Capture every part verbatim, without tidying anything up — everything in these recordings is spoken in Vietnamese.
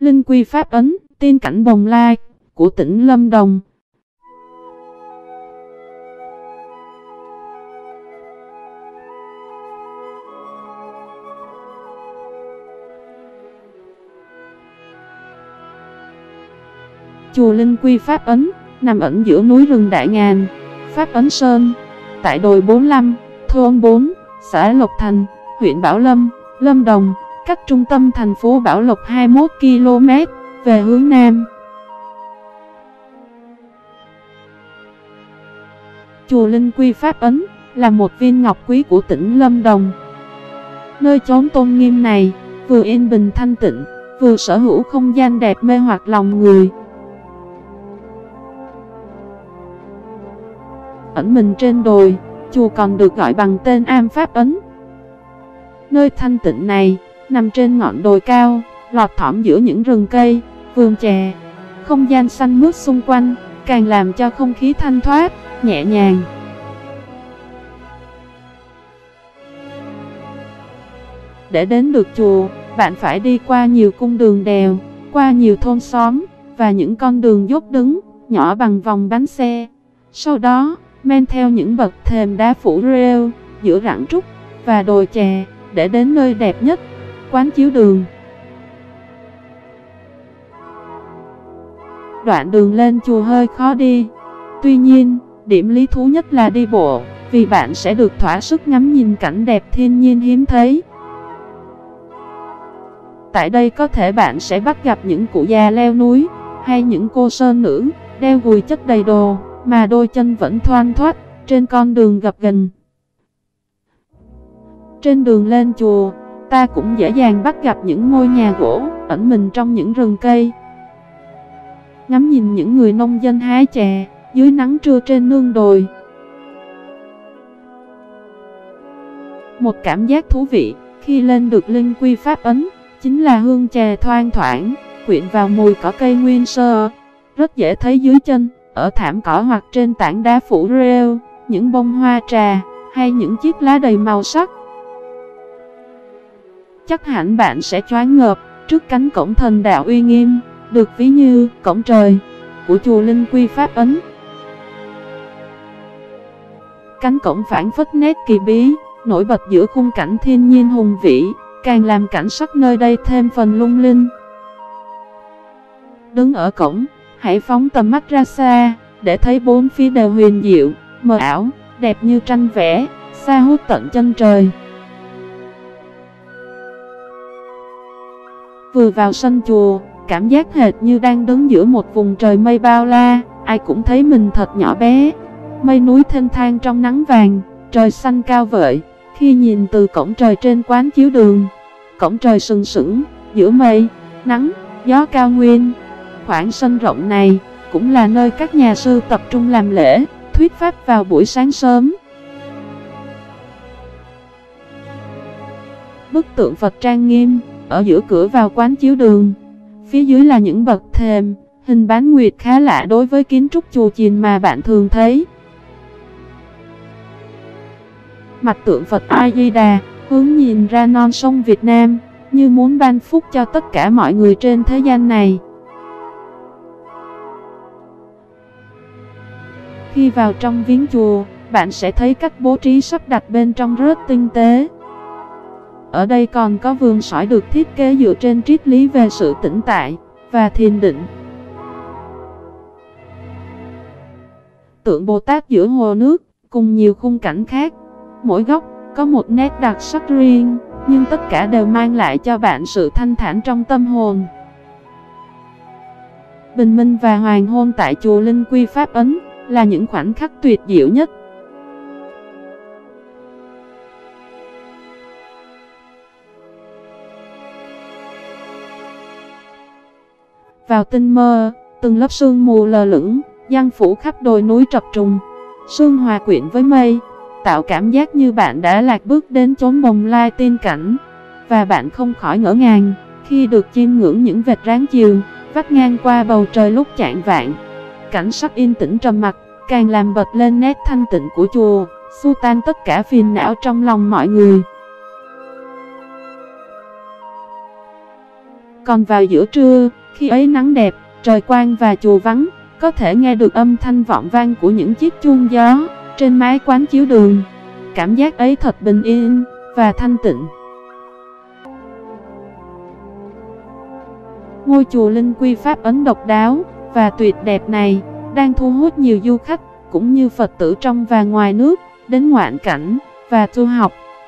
Linh Quy Pháp Ấn, tiên cảnh Bồng Lai của tỉnh Lâm Đồng. Chùa Linh Quy Pháp Ấn nằm ẩn giữa núi rừng Đại Ngàn, Pháp Ấn Sơn, tại đồi bốn mươi lăm, thôn bốn, xã Lộc Thành, huyện Bảo Lâm, Lâm Đồng, cách trung tâm thành phố Bảo Lộc hai mươi mốt ki lô mét về hướng Nam. Chùa Linh Quy Pháp Ấn là một viên ngọc quý của tỉnh Lâm Đồng. Nơi chốn tôn nghiêm này vừa yên bình thanh tịnh, vừa sở hữu không gian đẹp mê hoặc lòng người. Ẩn mình trên đồi, chùa còn được gọi bằng tên Am Pháp Ấn. Nơi thanh tịnh này nằm trên ngọn đồi cao, lọt thỏm giữa những rừng cây, vườn chè. Không gian xanh mướt xung quanh càng làm cho không khí thanh thoát, nhẹ nhàng. Để đến được chùa, bạn phải đi qua nhiều cung đường đèo, qua nhiều thôn xóm và những con đường dốc đứng, nhỏ bằng vòng bánh xe. Sau đó, men theo những bậc thềm đá phủ rêu, giữa rặng trúc và đồi chè, để đến nơi đẹp nhất, Quán Chiếu Đường. Đoạn đường lên chùa hơi khó đi. Tuy nhiên, điểm lý thú nhất là đi bộ, vì bạn sẽ được thỏa sức ngắm nhìn cảnh đẹp thiên nhiên hiếm thấy. Tại đây có thể bạn sẽ bắt gặp những cụ già leo núi, hay những cô sơn nữ, đeo gùi chất đầy đồ, mà đôi chân vẫn thoăn thoắt, trên con đường gập ghềnh. Trên đường lên chùa, ta cũng dễ dàng bắt gặp những ngôi nhà gỗ, ẩn mình trong những rừng cây. Ngắm nhìn những người nông dân hái chè, dưới nắng trưa trên nương đồi. Một cảm giác thú vị, khi lên được Linh Quy Pháp Ấn, chính là hương chè thoang thoảng, quyện vào mùi cỏ cây nguyên sơ. Rất dễ thấy dưới chân, ở thảm cỏ hoặc trên tảng đá phủ rêu, những bông hoa trà, hay những chiếc lá đầy màu sắc. Chắc hẳn bạn sẽ choáng ngợp trước cánh cổng thần đạo uy nghiêm, được ví như cổng trời của chùa Linh Quy Pháp Ấn. Cánh cổng phảng phất nét kỳ bí, nổi bật giữa khung cảnh thiên nhiên hùng vĩ, càng làm cảnh sắc nơi đây thêm phần lung linh. Đứng ở cổng, hãy phóng tầm mắt ra xa, để thấy bốn phía đều huyền diệu, mờ ảo, đẹp như tranh vẽ, xa hút tận chân trời. Vừa vào sân chùa, cảm giác hệt như đang đứng giữa một vùng trời mây bao la, ai cũng thấy mình thật nhỏ bé. Mây núi thênh thang trong nắng vàng, trời xanh cao vợi. Khi nhìn từ cổng trời trên Quán Chiếu Đường, cổng trời sừng sững giữa mây, nắng, gió cao nguyên. Khoảng sân rộng này cũng là nơi các nhà sư tập trung làm lễ, thuyết pháp vào buổi sáng sớm. Bức tượng Phật trang nghiêm ở giữa cửa vào Quán Chiếu Đường. Phía dưới là những bậc thềm, hình bán nguyệt khá lạ đối với kiến trúc chùa chiền mà bạn thường thấy. Mặt tượng Phật A Di Đà hướng nhìn ra non sông Việt Nam, như muốn ban phúc cho tất cả mọi người trên thế gian này. Khi vào trong viếng chùa, bạn sẽ thấy cách bố trí sắp đặt bên trong rất tinh tế. Ở đây còn có vườn sỏi được thiết kế dựa trên triết lý về sự tĩnh tại và thiền định. Tượng Bồ Tát giữa hồ nước, cùng nhiều khung cảnh khác. Mỗi góc có một nét đặc sắc riêng, nhưng tất cả đều mang lại cho bạn sự thanh thản trong tâm hồn. Bình minh và hoàng hôn tại chùa Linh Quy Pháp Ấn là những khoảnh khắc tuyệt diệu nhất. Vào tinh mơ, từng lớp sương mù lờ lững giăng phủ khắp đồi núi trập trùng. Sương hòa quyện với mây, tạo cảm giác như bạn đã lạc bước đến chốn Bồng Lai tiên cảnh. Và bạn không khỏi ngỡ ngàng khi được chiêm ngưỡng những vệt ráng chiều vắt ngang qua bầu trời lúc chạng vạng. Cảnh sắc yên tĩnh trầm mặc càng làm bật lên nét thanh tịnh của chùa, xua tan tất cả phiền não trong lòng mọi người. Còn vào giữa trưa, khi ấy nắng đẹp, trời quang và chùa vắng, có thể nghe được âm thanh vọng vang của những chiếc chuông gió trên mái quán chiếu đường. Cảm giác ấy thật bình yên và thanh tịnh. Ngôi chùa Linh Quy Pháp Ấn độc đáo và tuyệt đẹp này đang thu hút nhiều du khách cũng như Phật tử trong và ngoài nước đến ngoạn cảnh và tu học.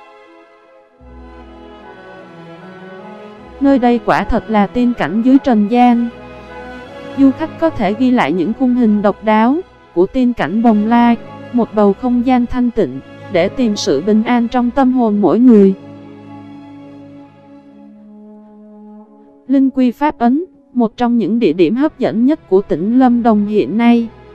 Nơi đây quả thật là tiên cảnh dưới trần gian. Du khách có thể ghi lại những khung hình độc đáo của tiên cảnh Bồng Lai, một bầu không gian thanh tịnh để tìm sự bình an trong tâm hồn mỗi người. Linh Quy Pháp Ấn, một trong những địa điểm hấp dẫn nhất của tỉnh Lâm Đồng hiện nay,